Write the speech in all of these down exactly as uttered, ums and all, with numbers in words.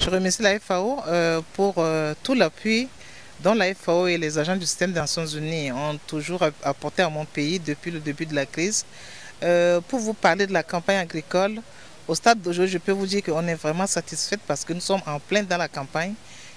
Je remercie la F A O euh, pour euh, tout l'appui dont la F A O et les agents du système des Nations Unies ont toujours apporté à mon pays depuis le début de la crise. Euh, pour vous parler de la campagne agricole, au stade d'aujourd'hui, je peux vous dire qu'on est vraiment satisfait parce que nous sommes en plein dans la campagne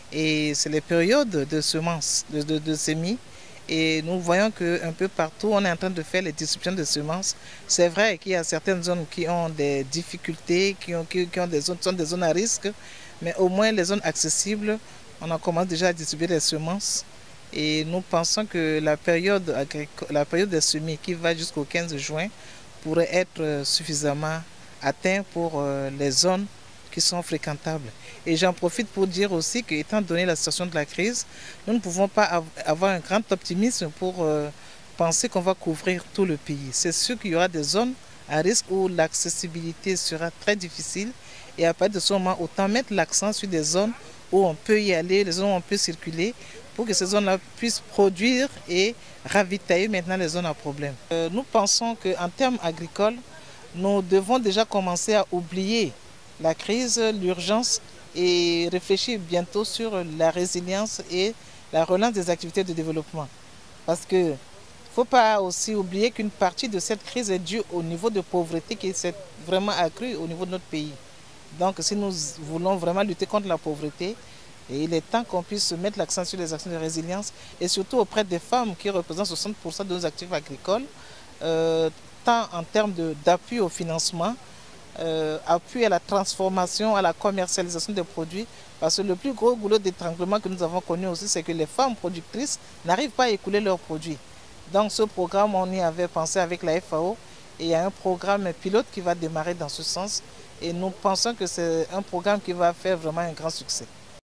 et c'est les périodes de semences, de, de, de semis. Et nous voyons qu'un peu partout, on est en train de faire les distributions de semences. C'est vrai qu'il y a certaines zones qui ont des difficultés, qui, ont, qui, qui ont des zones, sont des zones à risque, mais au moins les zones accessibles, on a commencé déjà à distribuer les semences. Et nous pensons que la période, la période des semis qui va jusqu'au quinze juin pourrait être suffisamment atteinte pour les zones qui sont fréquentables. Et j'en profite pour dire aussi qu'étant donné la situation de la crise, nous ne pouvons pas avoir un grand optimisme pour euh, penser qu'on va couvrir tout le pays. C'est sûr qu'il y aura des zones à risque où l'accessibilité sera très difficile et à partir de ce moment, autant mettre l'accent sur des zones où on peut y aller, des zones où on peut circuler pour que ces zones-là puissent produire et ravitailler maintenant les zones à problème. Euh, nous pensons qu'en termes agricoles, nous devons déjà commencer à oublier la crise, l'urgence et réfléchir bientôt sur la résilience et la relance des activités de développement. Parce qu'il ne faut pas aussi oublier qu'une partie de cette crise est due au niveau de pauvreté qui s'est vraiment accru au niveau de notre pays. Donc si nous voulons vraiment lutter contre la pauvreté, et il est temps qu'on puisse mettre l'accent sur les actions de résilience et surtout auprès des femmes qui représentent soixante pour cent de nos actifs agricoles, euh, tant en termes d'appui au financement, Euh, appui à la transformation, à la commercialisation des produits, parce que le plus gros goulot d'étranglement que nous avons connu aussi, c'est que les femmes productrices n'arrivent pas à écouler leurs produits. Donc ce programme, on y avait pensé avec la F A O et il y a un programme pilote qui va démarrer dans ce sens et nous pensons que c'est un programme qui va faire vraiment un grand succès.